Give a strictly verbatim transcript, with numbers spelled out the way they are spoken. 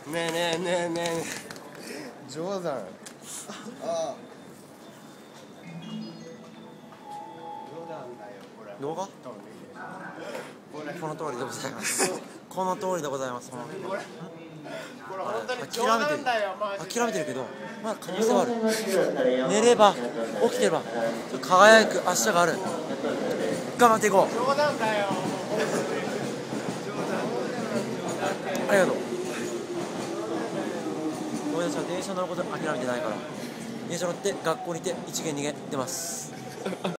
ねえねえねえねえ冗談。ああ冗談だよこれ。 動画この通りでございますこの通りでございます。 これこれ本当に冗談だよマジで。 諦めてるけどまだ可能性はある。寝れば起きてれば輝く明日がある。頑張っていこう。 冗談だよ。 ありがとう。俺たちは電車乗ること諦めてないから、電車乗って学校にいて一元二元出ます